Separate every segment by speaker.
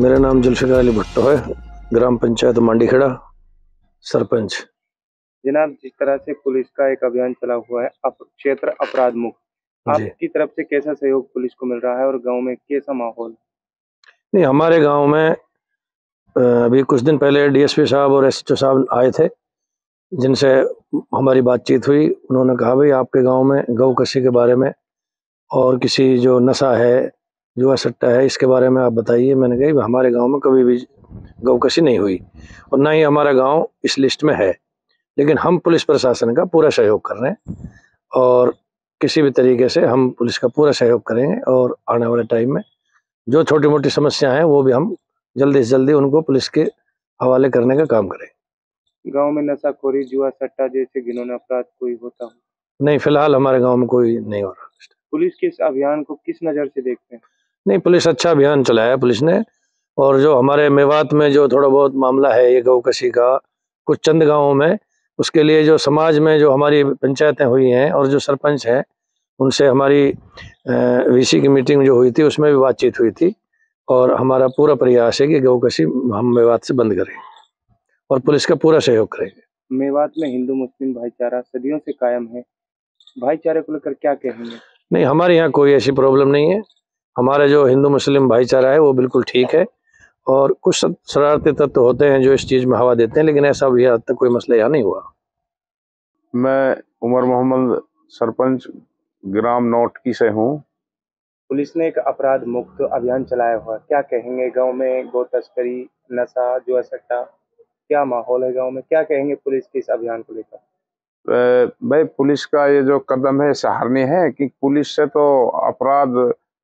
Speaker 1: मेरा नाम जुल्फिकार अली भुट्टो है, ग्राम पंचायत मांडीखेड़ा, सरपंच।
Speaker 2: जनाब, जिस तरह से पुलिस का एक अभियान चला हुआ है क्षेत्र अपराध मुक्त,
Speaker 1: जी
Speaker 2: आपकी तरफ से कैसा सहयोग पुलिस को मिल रहा है और गांव में कैसा माहौल?
Speaker 1: नहीं, हमारे गांव में अभी कुछ दिन पहले डीएसपी साहब और एसएचओ साहब आए थे, जिनसे हमारी बातचीत हुई। उन्होंने कहा भाई आपके गांव में गौ कसी के बारे में और किसी जो नशा है, जुआ सट्टा है, इसके बारे में आप बताइए। मैंने कहा हमारे गांव में कभी भी गौ कसी नहीं हुई और ना ही हमारा गांव इस लिस्ट में है, लेकिन हम पुलिस प्रशासन का पूरा सहयोग कर रहे हैं और किसी भी तरीके से हम पुलिस का पूरा सहयोग करेंगे और आने वाले टाइम में जो छोटी मोटी समस्या हैं वो भी हम जल्दी से जल्दी उनको पुलिस के हवाले करने का काम करें।
Speaker 2: गांव में नशाखोरी, जुआ सट्टा जैसे घिनौने अपराध कोई होता हो?
Speaker 1: नहीं, फिलहाल हमारे गांव में कोई नहीं हो रहा।
Speaker 2: पुलिस के इस अभियान को किस नज़र से देखते हैं?
Speaker 1: नहीं, पुलिस अच्छा अभियान चलाया पुलिस ने। और जो हमारे मेवात में जो थोड़ा बहुत मामला है ये गौ कसी का, कुछ चंद गाँवों में, उसके लिए जो समाज में जो हमारी पंचायतें हुई हैं और जो सरपंच हैं उनसे हमारी वीसी की मीटिंग जो हुई थी उसमें भी बातचीत हुई थी और हमारा पूरा प्रयास है कि गौ कसी हम मेवात से बंद करें और पुलिस का पूरा सहयोग करेंगे।
Speaker 2: मेवात में हिंदू मुस्लिम भाईचारा सदियों से कायम है, भाईचारे को लेकर क्या कहेंगे?
Speaker 1: नहीं, हमारे यहाँ कोई ऐसी प्रॉब्लम नहीं है। हमारा जो हिंदू मुस्लिम भाईचारा है वो बिल्कुल ठीक है और कुछ शरारती तत्व होते हैं जो इस चीज़ में हवा देते हैं, लेकिन ऐसा अभी आज तक कोई मसला यहाँ नहीं हुआ।
Speaker 3: मैं उमर मोहम्मद सरपंच ग्राम नौटकी से हूँ।
Speaker 2: पुलिस ने एक अपराध मुक्त अभियान चलाया हुआ, क्या कहेंगे? गांव में गौ तस्करी, नशा, जुआ सट्टा, क्या माहौल है गांव में? क्या कहेंगे पुलिस के इस अभियान को लेकर?
Speaker 3: भाई, पुलिस का ये जो कदम है सराहनीय है कि पुलिस से तो अपराध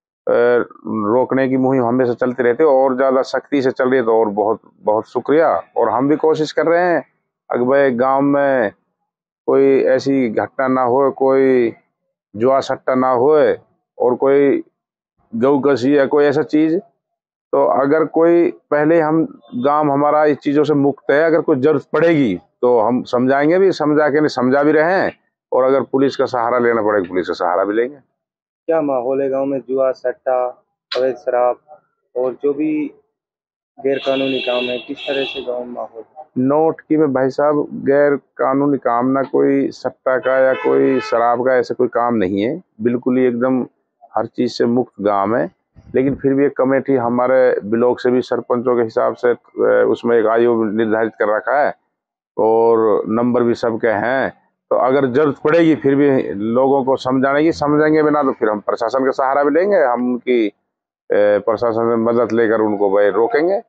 Speaker 3: रोकने की मुहिम हमेशा चलती रहती है और ज़्यादा सख्ती से चल रही है, तो और बहुत बहुत शुक्रिया। और हम भी कोशिश कर रहे हैं अगर भाई गांव में कोई ऐसी घटना ना हो, कोई जुआ सट्टा ना होए और कोई गौ कसी या कोई ऐसा चीज़, तो अगर कोई पहले हम गांव हमारा इस चीज़ों से मुक्त है, अगर कोई जरूरत पड़ेगी तो हम समझाएंगे भी, समझा के नहीं समझा भी रहे हैं, और अगर पुलिस का सहारा लेना पड़ेगा पुलिस का सहारा भी लेंगे।
Speaker 2: क्या माहौल है गांव में? जुआ सट्टा, अवैध शराब और जो भी गैर कानूनी काम है, किस तरह से गांव में माहौल है?
Speaker 3: नौटकी में भाई साहब गैर कानूनी काम ना कोई सट्टा का या कोई शराब का ऐसा कोई काम नहीं है, बिल्कुल ही एकदम हर चीज़ से मुक्त गांव है। लेकिन फिर भी एक कमेटी हमारे ब्लॉक से भी सरपंचों के हिसाब से उसमें एक आयु निर्धारित कर रखा है और नंबर भी सबके हैं, तो अगर जरूरत पड़ेगी फिर भी लोगों को समझाने की, समझेंगे बिना तो फिर हम प्रशासन का सहारा भी लेंगे, हम उनकी प्रशासन से मदद लेकर उनको भाई रोकेंगे।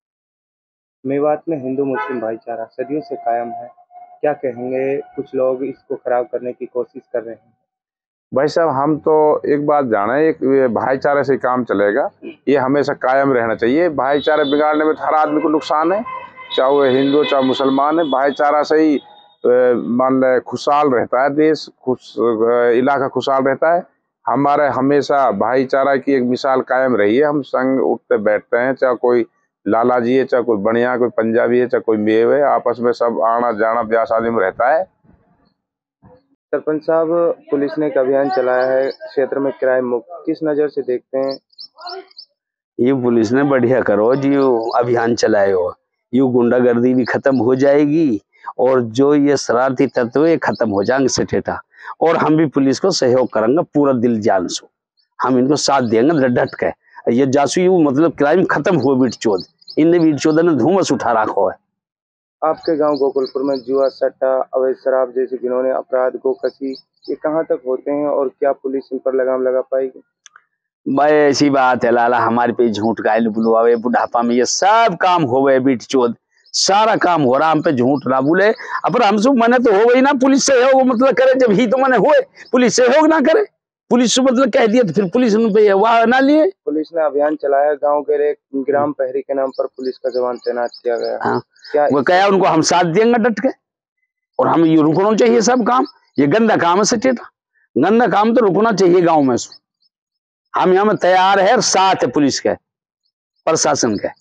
Speaker 2: मेवात में हिंदू मुस्लिम भाईचारा सदियों से कायम है, क्या कहेंगे? कुछ लोग इसको खराब करने की कोशिश कर रहे हैं।
Speaker 3: भाई साहब, हम तो एक बात जाने, एक भाईचारे से काम चलेगा, ये हमेशा कायम रहना चाहिए। भाईचारे बिगाड़ने में हर आदमी को नुकसान है, चाहे वो हिंदू चाहे मुसलमान है। भाईचारा से ही मान ले खुशहाल रहता है देश, इलाका खुशहाल रहता है। हमारे हमेशा भाईचारा की एक मिसाल कायम रही है। हम संग उठते बैठते हैं, चाहे कोई लाला जी है, चाहे कोई बनिया, कोई पंजाबी है, चाहे कोई मेव है, आपस में सब आना जाना ब्याह शादी में रहता है।
Speaker 2: सरपंच साहब, पुलिस ने एक अभियान चलाया है क्षेत्र में किराए मुक्त, किस नज़र से देखते हैं?
Speaker 4: ये पुलिस ने बढ़िया करो जी, अभियान चलाए हो, ये गुंडागर्दी भी खत्म हो जाएगी और जो ये शरारती तत्व ये खत्म हो जाएंगे सठेटा। और हम भी पुलिस को सहयोग करेंगे पूरा दिल जान से, हम इनको साथ देंगे डट के। ये जासूसी मतलब क्राइम खत्म हुआ, बीट चौध इनने बीट चौध ने धूमस उठा रखा है।
Speaker 2: आपके गांव गोकुलपुर में जुआ सट्टा, अवैध शराब जैसे घिनौने अपराध, गौ कसी, ये कहां तक होते हैं और क्या पुलिस इन पर लगाम लगा पाएगी?
Speaker 4: भाई ऐसी बात है लाला, हमारे पे झूठ गायल बुलवावे, बुढ़ापा में ये सब काम हो गए, बीट चौध सारा काम हो रहा, हम पे झूठ ना बोले। अब हमसे मने तो हो गई ना, पुलिस सहयोग मतलब करे, जब ही तो मने हुए पुलिस सहयोग ना करे, पुलिस से मतलब कह दिया तो फिर पुलिस पे वाह ना लिए।
Speaker 2: पुलिस ने अभियान चलाया, गांव के एक ग्राम प्रहरी के नाम पर पुलिस का जवान तैनात किया गया।
Speaker 4: हाँ,
Speaker 2: क्या
Speaker 4: वो कहा उनको हम साथ देंगे डट के, और हम ये रुकना चाहिए सब काम। ये गंदा काम है सचेता, गंदा काम तो रुकना चाहिए गाँव में। हम यहाँ में तैयार है, साथ है पुलिस के प्रशासन के।